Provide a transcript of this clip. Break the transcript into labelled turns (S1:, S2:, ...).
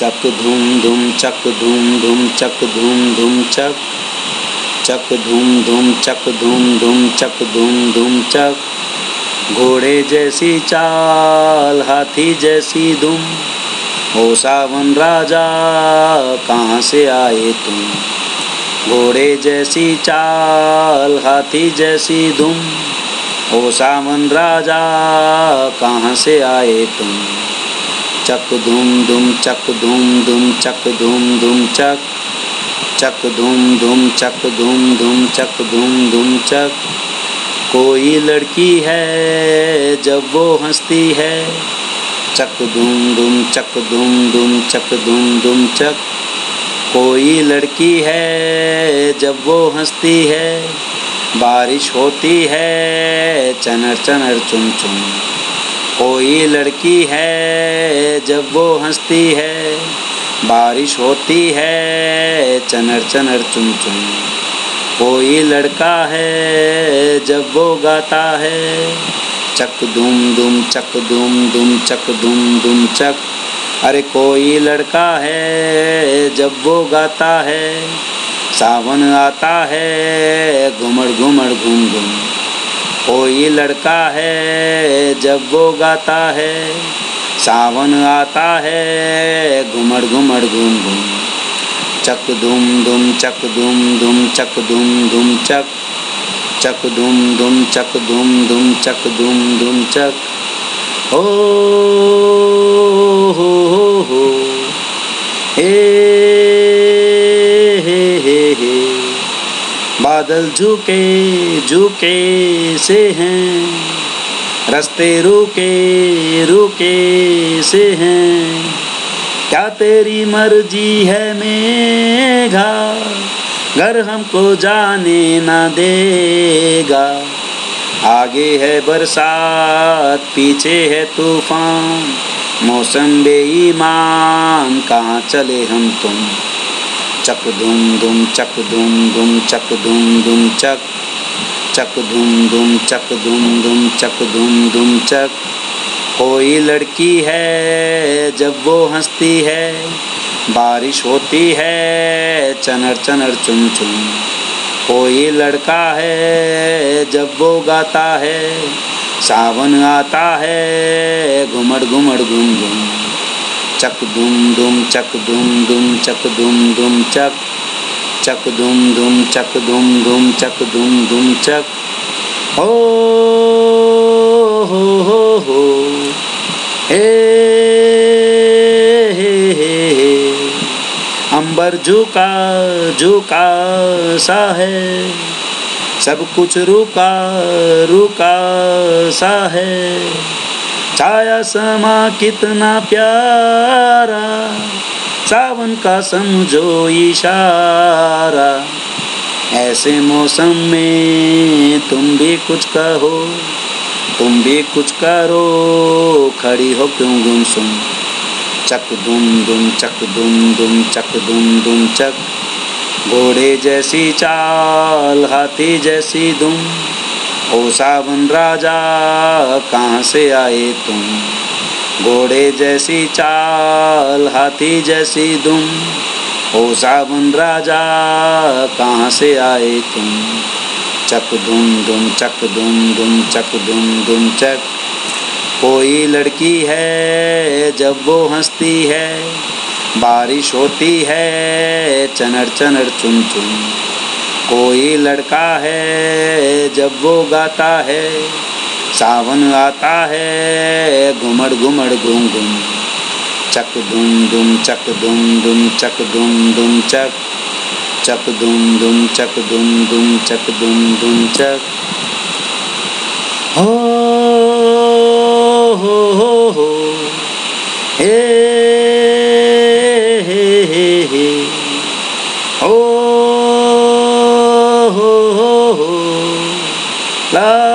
S1: चक धूम धूम चक धूम धूम चक धूम धूम चक, चक धूम धूम चक धूम धूम चक धूम धूम चक। घोड़े जैसी चाल हाथी जैसी दुम, ओ सावन राजा कहाँ से आए तुम। घोड़े जैसी चाल हाथी जैसी दुम, ओ सावन राजा कहाँ से आए तुम। चक धूम धूम चक धूम धूम चक धूम धूम चक, चक धूम धूम चक धूम धूम चक धूम धूम चक। कोई लड़की है जब वो हंसती है, चक धूम धूम चक धूम धूम चक धूम धूम चक। कोई लड़की है जब वो हंसती है, बारिश होती है चनर चनर चुम चुम। कोई लड़की है जब वो हंसती है, बारिश होती है चनर चनर चुम चुम। कोई लड़का है जब वो गाता है, चक धूम धूम चक धूम धूम चक धूम धूम चक। अरे कोई लड़का है जब वो गाता है, सावन आता है घुमड़ घुमड़ घूम घूम। कोई लड़का है जब वो गाता है, सावन आता है घुमड़ घुमड़ घूम घूम। चक धूम धूम चक धूम धूम चक धूम धूम चक, चक धूम धूम चक धूम धूम चक धूम धूम चक। ओ हो हे हे। बादल झुके झुके से हैं, रास्ते रुके रुके से हैं। क्या तेरी मर्जी है मेघा, घर हमको जाने ना देगा। आगे है बरसात पीछे है तूफान, मौसम बेईमान कहाँ चले हम तुम। चक धूम धूम चक धूम धूम चक धूम धूम चक, चक धूम धूम चक धूम धूम चक धूम धूम चक। कोई लड़की है जब वो हंसती है, बारिश होती है चनर चनर चुम चुम। कोई लड़का है जब वो गाता है, सावन आता है घुमड़ घुमड़ घूम घूम। चक धूम धूम चक धूम धूम चक धूम धूम चक, चक धूम धूम चक धूम धूम चक धूम धूम चक। हो हो हे हे। अंबर झुका झुका सा है, सब कुछ रुका रुका सा है। छाया समा कितना प्यारा, सावन का समझो इशारा। ऐसे मौसम में तुम भी कुछ कहो, तुम भी कुछ करो, खड़ी हो क्यों गुमसुम। चक धूम धूम चक धूम धूम चक धूम धूम चक। घोड़े जैसी चाल हाथी जैसी दुम, ओ सावन राजा कहाँ से आए तुम। घोड़े जैसी चाल हाथी जैसी दुम, ओ सावन राजा कहाँ से आए तुम। चक धूम धूम चक धूम धूम चक धूम धूम चक। कोई लड़की है जब वो हंसती है, बारिश होती है चनर चनर चुम चुम। कोई लड़का है जब वो गाता है, सावन आता है घुमड़ घुमड़ घूम घूम। चक धूम धूम चक धूम धूम चक धूम धूम चक, चक धूम धूम चक धूम धूम चक धूम धूम चक। हो हो हे हे। हो ला